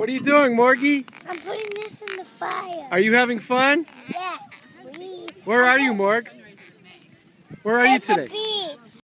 What are you doing, Morgie? I'm putting this in the fire. Are you having fun? Yeah. Where are you, Morg? Where are you At the today? beach.